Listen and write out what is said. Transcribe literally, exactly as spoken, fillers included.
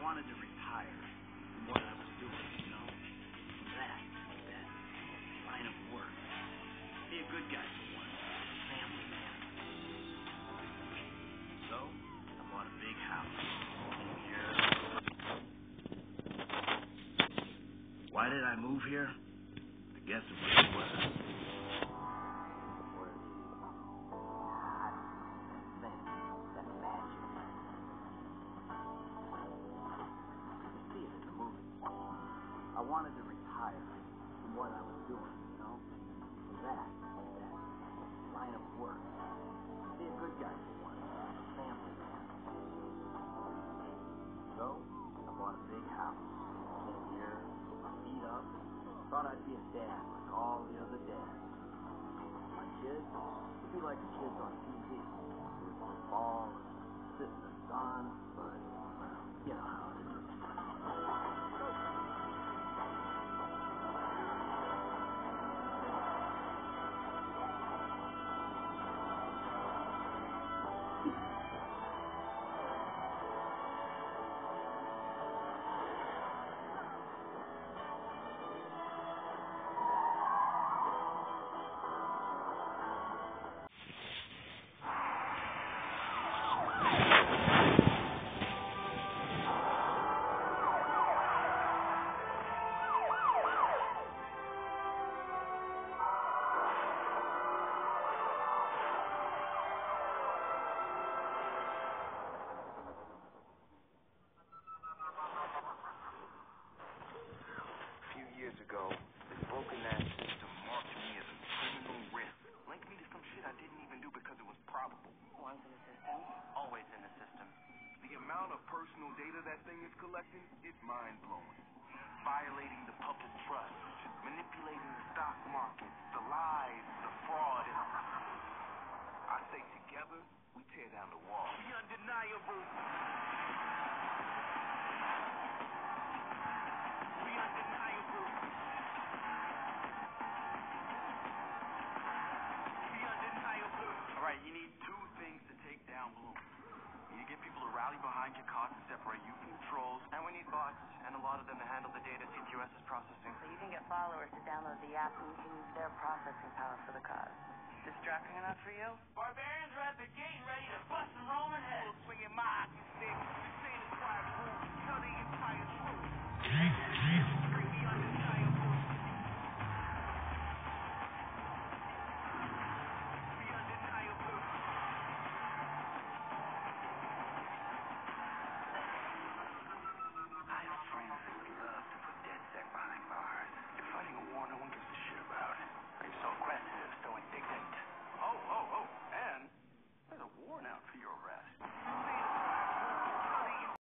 wanted to retire from what I was doing, you know? That, that line of work. Be a good guy for once, a family man. So, I bought a big house. Why did I move here? I guess it was the weather. I wanted to retire from what I was doing, you know? That, that line of work. Be a good guy for once, a family man. So, I bought a big house. Came here, beat up, thought I'd be a dad like all the other dads. My kids would be like the kids on T V. With football, sister, son, but, well, you know how it is. Years ago, this broken ass system marked me as a criminal risk. Linked me to some shit I didn't even do because it was probable. Once in the system, always in the system. The amount of personal data that thing is collecting is mind-blowing. Violating the public trust, manipulating the stock market, the lies, the fraud, and I say together, we tear down the wall. The undeniable. The undeniable. The undeniable. All right, you need two things to take down Bloom. You need to get people to rally behind your cause and separate you from the trolls. And we need bots, and a lot of them to handle the data C Q S is processing. So you can get followers to download the app, and you can use their processing power for the cause. Distracting enough for you? Barbarians are at the gate ready to bust some Roman heads. Swinging my hockey stick, insane as quiet room, tell the entire truth.